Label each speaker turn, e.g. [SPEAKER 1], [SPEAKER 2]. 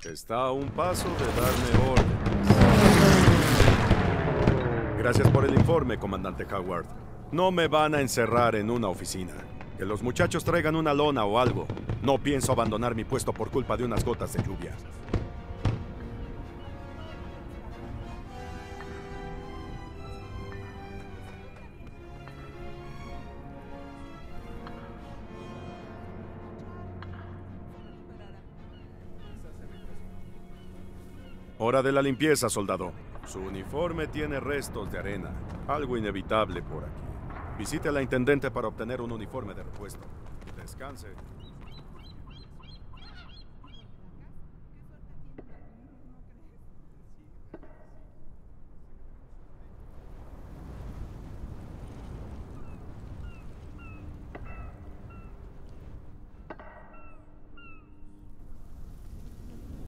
[SPEAKER 1] Está a un paso de darme órdenes. Gracias por el informe, comandante Howard. No me van a encerrar en una oficina. Que los muchachos traigan una lona o algo. No pienso abandonar mi puesto por culpa de unas gotas de lluvia. Hora de la limpieza, soldado. Su uniforme tiene restos de arena. Algo inevitable por aquí. Visite a la intendente para obtener un uniforme de repuesto. Descanse.